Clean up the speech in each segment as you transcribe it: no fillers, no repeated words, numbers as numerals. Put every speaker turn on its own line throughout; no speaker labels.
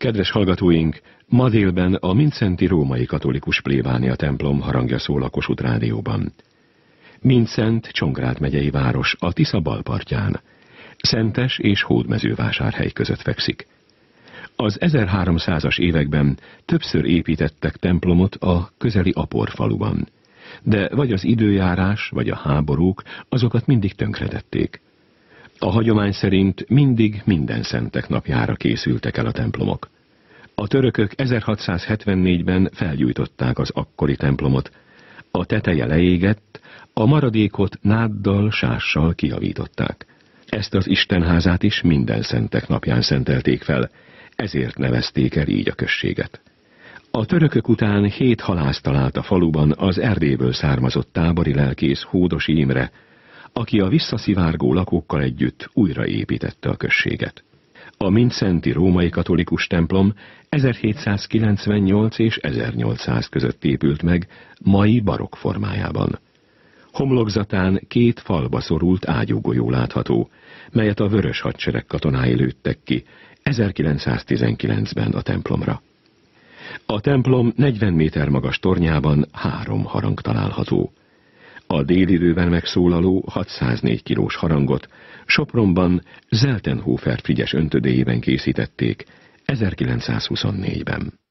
Kedves hallgatóink, ma délben a Mindszenty római katolikus plébánia templom harangja szól a Kossuth Rádióban. Mindszent Csongrád megyei város a Tisza balpartján. Szentes és Hódmezővásárhely között fekszik. Az 1300-as években többször építettek templomot a közeli Apor faluban, de vagy az időjárás, vagy a háborúk azokat mindig tönkretették. A hagyomány szerint mindig minden szentek napjára készültek el a templomok. A törökök 1674-ben felgyújtották az akkori templomot, a teteje leégett, a maradékot náddal, sással kijavították. Ezt az istenházát is minden szentek napján szentelték fel, ezért nevezték el így a községet. A törökök után 7 halász talált a faluban az Erdélyből származott tábori lelkész Hódosi Imre, aki a visszaszivárgó lakókkal együtt újraépítette a községet. A Mindszenty római katolikus templom 1798 és 1800 között épült meg, mai barokk formájában. Homlokzatán 2 falba szorult ágyúgolyó látható, melyet a Vörös Hadsereg katonái lőttek ki 1919-ben a templomra. A templom 40 méter magas tornyában 3 harang található. A délidőben megszólaló 604 kilós harangot Sopronban Zeltenhofer Frigyes öntödéjében készítették 1924-ben.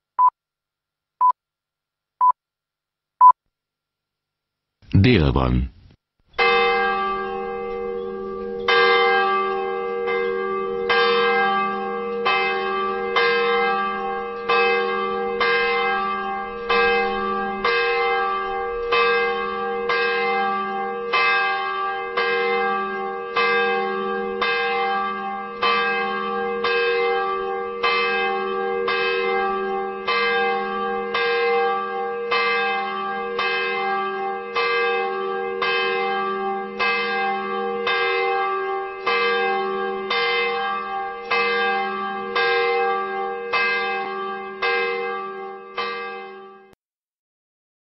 Dél van.